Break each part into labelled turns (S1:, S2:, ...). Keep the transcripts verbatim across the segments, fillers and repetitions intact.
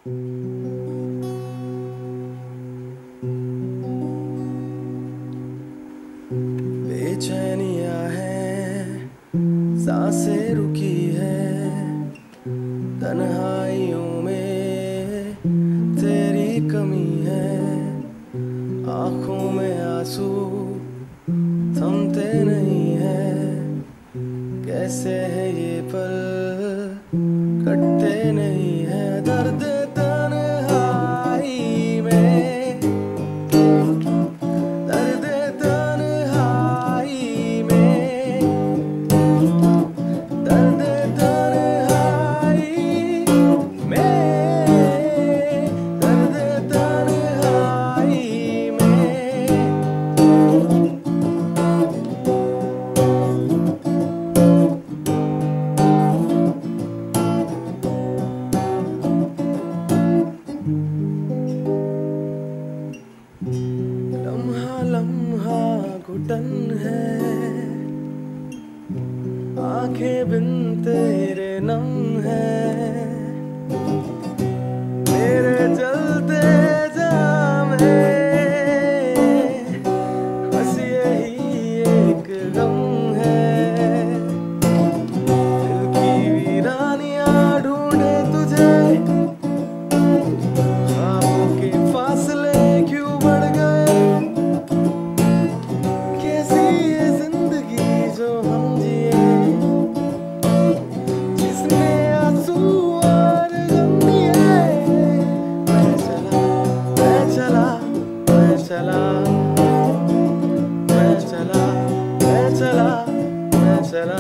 S1: बेचैनियां हैं, सांसें रुकी है, तन्हाइयों में तेरी कमी है। आंखों में आंसू थमते नहीं है, कैसे है ये पल कटते नहीं है। दर्द तन्हाई में, दर्द तन्हाई में, दर्द तन्हाई में, दर्द तन्हाई में। लम्हा लम्हा घुटन है, आंखें बिन तेरे नम है। मेरे चलते जाम है, बस यही एक गम है। दिल की वीरानियां ढूंढे तुझे, ख्वाबों के फासले क्यों बढ़ गए। कैसी ये जिंदगी जो हम जिए, जिसने आंसू और गम दिए। मैं चला, मैं चला, मैं चला, मैं चला, मैं चला, मैं चला,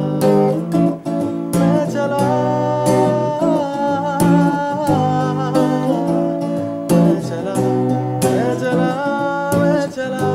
S1: मैं चला, मैं चला, मैं चला, मैं चला।